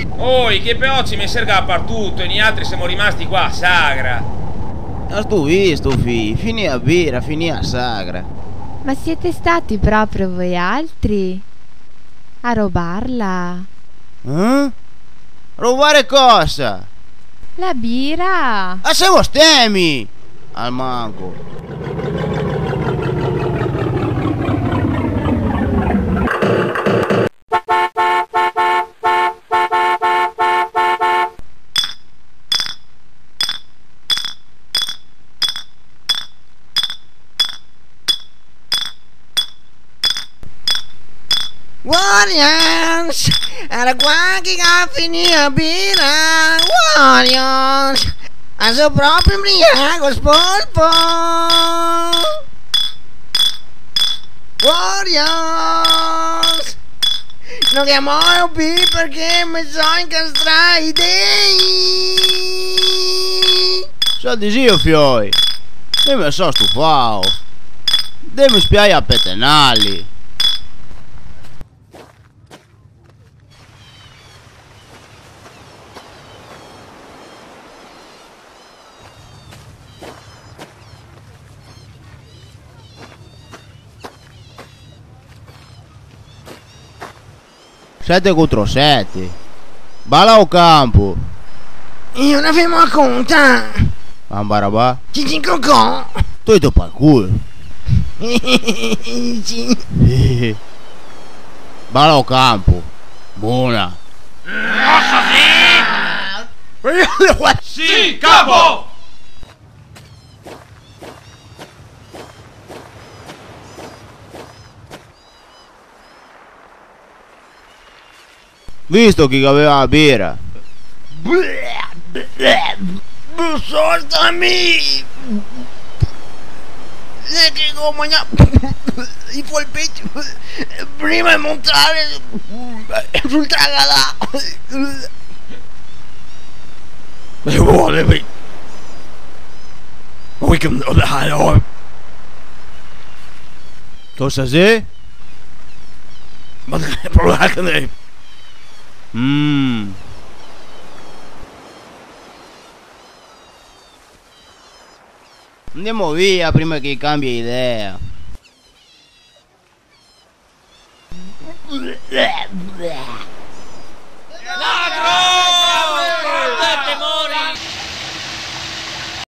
Oi, che per oggi mi serve per tutto e noi altri siamo rimasti qua a Sagra. Non sto visto, finì a birra, finì a Sagra. Ma siete stati proprio voi altri a rubarla? Rubare cosa? La birra? A se voi stemi! Al manco. Warriors, era qua che finì a birra. Warriors, a suo proprio imbriaco spolpo. Warriors, non chiamo più perché mi sono incastrati i dei. So di io, fioi. Io mi sono stufato. Devi spiare a petenali. Sette contro sette. Balla o campo. Io ne fermo a conta. Ambarabà. Cici cocò. Tu ti pa' il culo. Sì. Balla o campo. Buona. Sì, capo! Visto chi aveva la birra. Soltami. E che come i polpetti prima di montare sul tragala. E vuole we can do that. Cosa sei? Ma che problema che ne? Andiamo via prima che cambi idea. Bleh, bleh.